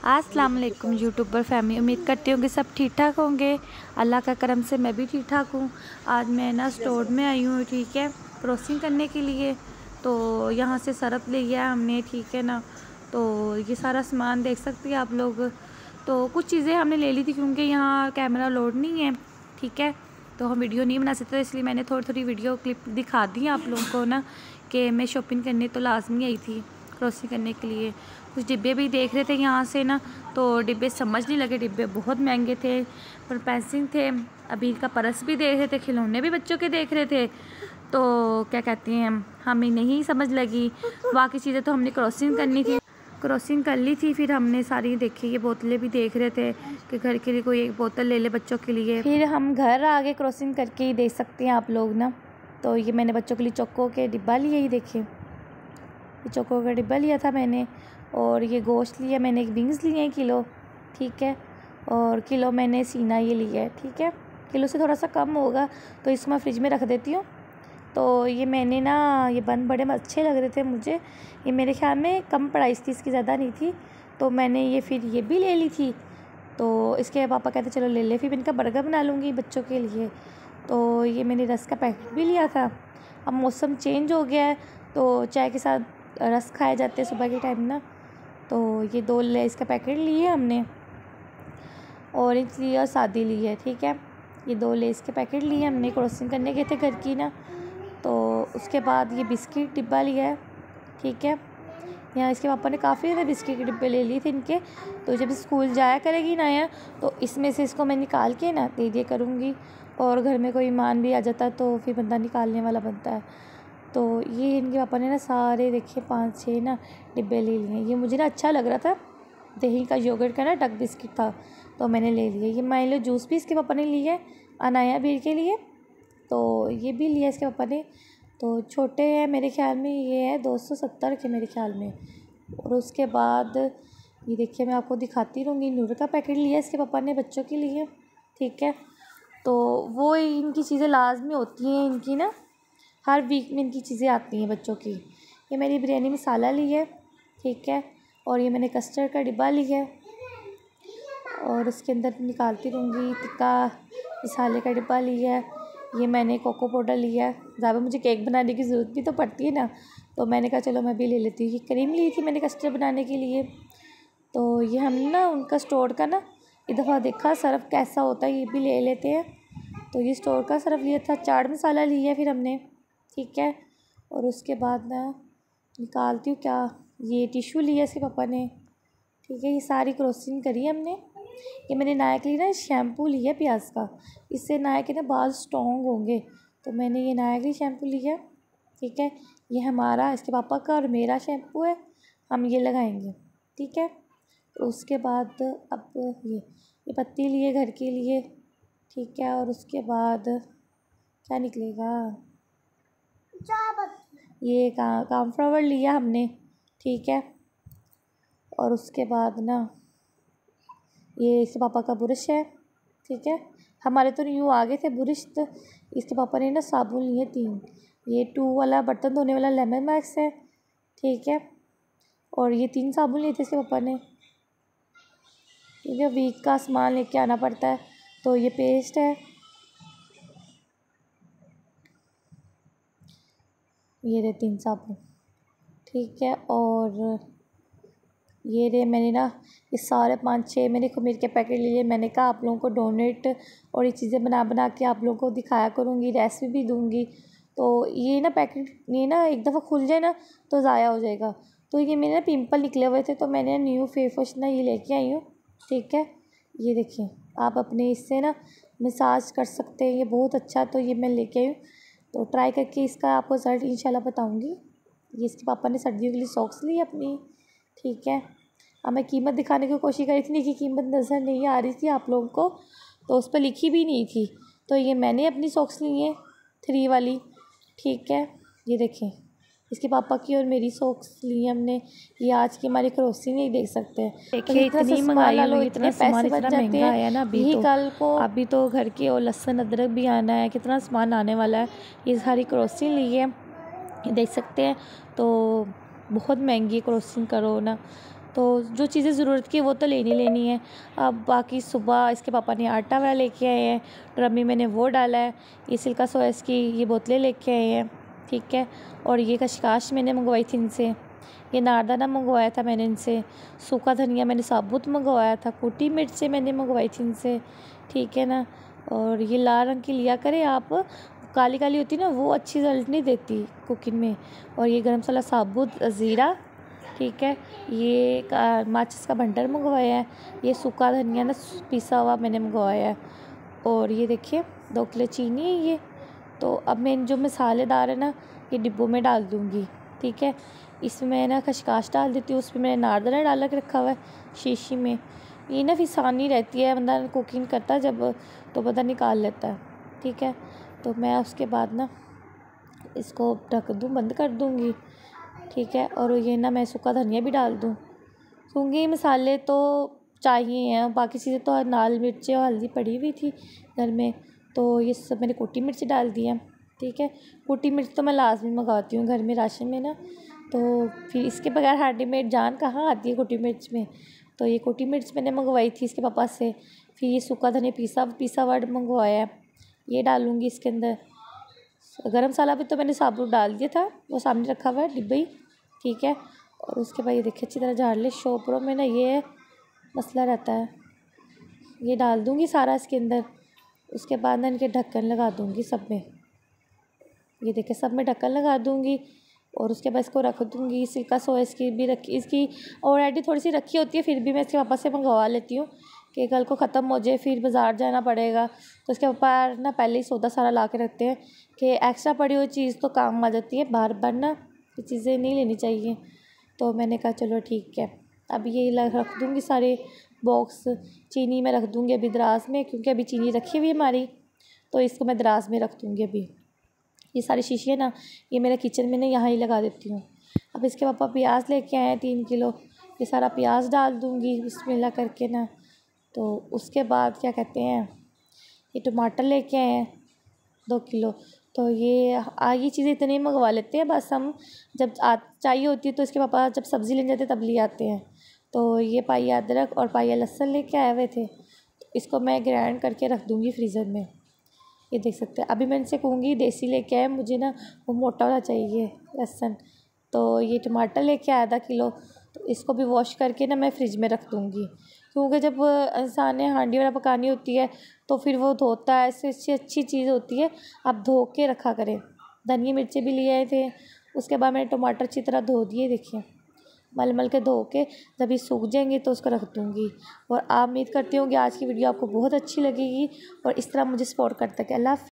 अस्सलाम वालेकुम YouTuber family. उम्मीद करती हूँ कि सब ठीक ठाक होंगे। अल्लाह का करम से मैं भी ठीक ठाक हूँ। आज मैं ना स्टोर में आई हूँ, ठीक है, क्रॉसिंग करने के लिए। तो यहाँ से सरफ लिया हमने, ठीक है ना। तो ये सारा सामान देख सकते हैं आप लोग। तो कुछ चीज़ें हमने ले ली थी क्योंकि यहाँ कैमरा लोड नहीं है, ठीक है, तो हम वीडियो नहीं बना सकते, इसलिए मैंने थोड़ी थोड़ी वीडियो क्लिप दिखा दी आप लोगों को ना कि मैं शॉपिंग करने तो लाजमी आई थी क्रॉसिंग करने के लिए। कुछ डिब्बे भी देख रहे थे यहाँ से ना, तो डिब्बे समझ नहीं लगे, डिब्बे बहुत महंगे थे, पर पेंसिल थे। अभी का परस भी देख रहे थे, खिलौने भी बच्चों के देख रहे थे। तो क्या कहते हैं, हमें नहीं समझ लगी। बाकी चीज़ें तो हमने क्रॉसिंग करनी थी, क्रॉसिंग कर ली थी। फिर हमने सारी देखी, ये बोतलें भी देख रहे थे कि घर के लिए कोई एक बोतल ले ले बच्चों के लिए। फिर हम घर आगे क्रॉसिंग करके ही देख सकते हैं आप लोग ना। तो ये मैंने बच्चों के लिए चोको के डिब्बा लिया, ही देखिए, ये चोको का डिब्बा लिया था मैंने। और ये गोश्त लिया मैंने, एक विंग्स लिए हैं किलो, ठीक है। और किलो मैंने सीना ये लिया है, ठीक है। किलो से थोड़ा सा कम होगा तो इसको मैं फ्रिज में रख देती हूँ। तो ये मैंने ना, ये बन बड़े अच्छे लग रहे थे मुझे। ये मेरे ख्याल में कम प्राइस थी, इसकी ज़्यादा नहीं थी। तो मैंने ये फिर ये भी ले ली थी। तो इसके पापा कहते चलो ले ले, फिर मैं इनका बर्गर बना लूँगी बच्चों के लिए। तो ये मैंने रस का पैकेट भी लिया था। अब मौसम चेंज हो गया है तो चाय के साथ रस खाए जाते हैं सुबह के टाइम ना। तो ये 2 लेस का पैकेट लिए हमने, ऑरेंज ली और सादी ली है, ठीक है। ये 2 लेस के पैकेट लिए हमने, क्रॉसिंग करने गए थे घर की ना। तो उसके बाद ये बिस्किट डिब्बा लिया है, ठीक है। यहाँ इसके पापा ने काफ़ी ज़्यादा बिस्किट के डिब्बे ले लिए थे इनके। तो जब स्कूल जाया करेगी ना या, तो इसमें से इसको मैं निकाल के ना दे दिया करूँगी। और घर में कोई मेहमान भी आ जाता है तो फिर बंदा निकालने वाला बनता है। तो ये इनके पापा ने ना सारे देखिए 5-6 ना डिब्बे ले लिए। ये मुझे ना अच्छा लग रहा था, दही का योगर्ट का ना डक बिस्किट था, तो मैंने ले लिया। ये माइलो जूस भी इसके पापा ने लिया है अनाया बीर के लिए, तो ये भी लिया इसके पापा ने। तो छोटे हैं मेरे ख्याल में, ये है 270 के मेरे ख्याल में। और उसके बाद ये देखिए, मैं आपको दिखाती रहूँगी, नूर का पैकेट लिया इसके पापा ने बच्चों के लिए, ठीक है। तो वो इनकी चीज़ें लाजमी होती हैं इनकी ना, हर वीक में इनकी चीज़ें आती हैं बच्चों की। ये मेरी बिरयानी मसाला ली है, ठीक है। और ये मैंने कस्टर्ड का डिब्बा लिया है, और उसके अंदर निकालती रहूँगी। टिक्का मसाले का डिब्बा लिया है। ये मैंने कोको पाउडर लिया है, ज़्यादा मुझे केक बनाने की ज़रूरत भी तो पड़ती है ना, तो मैंने कहा चलो मैं भी ले लेती हूँ। ये क्रीम ली थी मैंने कस्टर्ड बनाने के लिए। तो ये हम ना उनका स्टोर का ना एक दफ़ा देखा सर्फ कैसा होता है, ये भी ले लेते हैं। तो ये स्टोर का सर्फ लिया था। चाट मसाला लिया फिर हमने, ठीक है। और उसके बाद ना निकालती हूँ क्या, ये टिशू लिया इसके पापा ने, ठीक है। ये सारी क्रॉसिंग करी हमने। ये मैंने नाया के लिए ना शैम्पू लिया प्याज का, इससे नाया के ना बाल स्ट्रॉन्ग होंगे, तो मैंने ये नाया के लिए शैम्पू लिया, ठीक है। ये हमारा, इसके पापा का और मेरा शैम्पू है, हम ये लगाएंगे, ठीक है। तो उसके बाद अब ये पत्ती लिए घर के लिए, ठीक है। और उसके बाद क्या निकलेगा, ये कॉर्नफ्लावर लिया हमने, ठीक है। और उसके बाद ना ये इसके पापा का ब्रश है, ठीक है। हमारे तो यूँ आगे थे ब्रश, तो इसके पापा ने ना साबुन लिए 3। ये 2 वाला बर्तन धोने वाला लेमन मैक्स है, ठीक है। और ये 3 साबुन लिए थे इसके पापा ने, ठीक है। वीक का सामान लेके आना पड़ता है। तो ये पेस्ट है, ये रहे 3 साबुन, ठीक है। और ये रहे मैंने ना ये सारे 5-6 मैंने खमीर के पैकेट लिए। मैंने कहा आप लोगों को डोनेट और ये चीज़ें बना बना के आप लोगों को दिखाया करूँगी, रेसिपी भी दूँगी। तो ये ना पैकेट, ये ना एक दफ़ा खुल जाए ना तो ज़ाया हो जाएगा। तो ये मेरे ना पिंपल निकले हुए थे, तो मैंने न्यू फेस वॉश ना ये लेके आई हूँ, ठीक है। ये देखिए, आप अपने इससे ना मसाज कर सकते हैं, ये बहुत अच्छा। तो ये मैं लेके आई हूँ, तो ट्राई करके इसका आपको रिज़ल्ट इंशाल्लाह बताऊँगी। ये इसके पापा ने सर्दियों के लिए सॉक्स ली अपनी, ठीक है। अब मैं कीमत दिखाने की कोशिश करी थी, कि कीमत नज़र नहीं आ रही थी आप लोगों को, तो उस पर लिखी भी नहीं थी। तो ये मैंने अपनी सॉक्स ली हैं 3 वाली, ठीक है। ये देखें, इसके पापा की और मेरी सॉक्स ली हमने। ये आज की हमारी क्रॉसिंग ही देख सकते हैं। देखिए इतनी महंगाई हुई, इतने पैसे बच जाते हैं आया ना अभी तो, कल को अभी तो घर के और लहसुन अदरक भी आना है, कितना सामान आने वाला है। ये सारी क्रॉसिंग ली है, ये देख सकते हैं। तो बहुत महंगी क्रॉसिंग करो ना, तो जो चीज़ें ज़रूरत की वो तो लेनी है। अब बाकी सुबह इसके पापा ने आटा वाला लेके आए हैं, ड्रम मैंने वो डाला है। ये सिल्का सोयास की ये बोतलें लेके आए हैं, ठीक है। और ये कशकाश मैंने मंगवाई थी इनसे, ये नारदाना मंगवाया था मैंने इनसे, सूखा धनिया मैंने साबुत मंगवाया था, कुटी मिर्चें मैंने मंगवाई थी इनसे, ठीक है ना। और ये लाल रंग की लिया करें आप, काली काली होती ना वो अच्छी रिजल्ट नहीं देती कुकिंग में। और ये गरम मसाला साबुत ज़ीरा, ठीक है। ये माचिस का भंडार मंगवाया है। ये सूखा धनिया ना पिसा हुआ मैंने मंगवाया है। और ये देखिए 2 किलो चीनी है ये। तो अब मैं जो मसालेदार है ना ये डिब्बों में डाल दूँगी, ठीक है। इसमें ना खसकाश डाल देती हूँ, उसमें मैंने नारदाना डाल के रखा हुआ है शीशी में। ये ना फिर आसानी रहती है, बंदा कुकिंग करता है जब तो बंदा निकाल लेता है, ठीक है। तो मैं उसके बाद ना इसको ढक दूँ, बंद कर दूँगी, ठीक है। और ये ना मैं सूखा धनिया भी डाल दूँ, क्योंकि मसाले तो चाहिए हैं, बाकी चीज़ें तो लाल मिर्चें और हल्दी पड़ी हुई थी घर में, तो ये सब मैंने कुटी मिर्च डाल दी है, ठीक है। कुटी मिर्च तो मैं लाजमी मंगाती हूँ घर में राशन में ना, तो फिर इसके बगैर रेडीमेड जान कहाँ आती है कुटी मिर्च में। तो ये कुटी मिर्च मैंने मंगवाई थी इसके पापा से। फिर ये सूखा धनिया पिसा वर्ड मंगवाया है, ये डालूँगी इसके अंदर। गरम मसाला भी तो मैंने साबुत डाल दिया था, वो सामने रखा हुआ है डिब्बे ही, ठीक है। और उसके बाद ये देखिए अच्छी तरह झाड़ ले, शोपरों में ना ये मसला रहता है। ये डाल दूँगी सारा इसके अंदर। उसके बाद ना इनके ढक्कन लगा दूँगी सब में, ये देखिए सब में ढक्कन लगा दूँगी। और उसके बाद इसको रख दूँगी। सिल्का सोयास की भी रखी, इसकी ऑलरेडी थोड़ी सी रखी होती है, फिर भी मैं इसके पापा से मंगवा लेती हूँ कि कल को ख़त्म हो जाए फिर बाज़ार जाना पड़ेगा। तो इसके पापा ना पहले ही सौदा सारा ला के रखते हैं कि एक्स्ट्रा पड़ी हुई चीज़ तो काम आ जाती है, बार बार ना ये चीज़ें नहीं लेनी चाहिए। तो मैंने कहा चलो ठीक है, अब ये रख दूँगी सारे बॉक्स। चीनी में रख दूँगी अभी दराज में, क्योंकि अभी चीनी रखी हुई है हमारी, तो इसको मैं दराज में रख दूँगी अभी। ये सारी शीशियाँ ना ये मेरे किचन में ना यहाँ ही लगा देती हूँ। अब इसके पापा प्याज लेके आए हैं 3 किलो, ये सारा प्याज डाल दूँगी बिस्मिल्लाह करके ना। तो उसके बाद क्या कहते हैं, ये टमाटर लेके आए हैं 2 किलो। तो ये चीज़ें इतनी मंगवा लेते हैं बस हम, जब चाहिए होती है तो इसके पापा जब सब्ज़ी लेने जाते हैं तब ले आते हैं। तो ये पाइया अदरक और पाइया लहसुन लेके आए हुए थे, तो इसको मैं ग्राइंड करके रख दूँगी फ्रीज़र में। ये देख सकते हैं, अभी मैं इनसे कहूँगी देसी लेके आए, मुझे ना वो मोटा वाला चाहिए लहसुन। तो ये टमाटर लेके आया 1/2 किलो, तो इसको भी वॉश करके ना मैं फ्रिज में रख दूँगी, क्योंकि जब इंसान ने हांडी वगैरह पकानी होती है तो फिर वो धोता है, इससे अच्छी चीज़ होती है आप धो के रखा करें। धनिया मिर्चें भी ले आए थे, उसके बाद मैंने टमाटर अच्छी तरह धो दिए, देखिए मल के धो के जब ये सूख जाएंगे तो उसको रख दूँगी। और आप उम्मीद करती हूँ कि आज की वीडियो आपको बहुत अच्छी लगेगी और इस तरह मुझे सपोर्ट करते हैं। अल्लाह।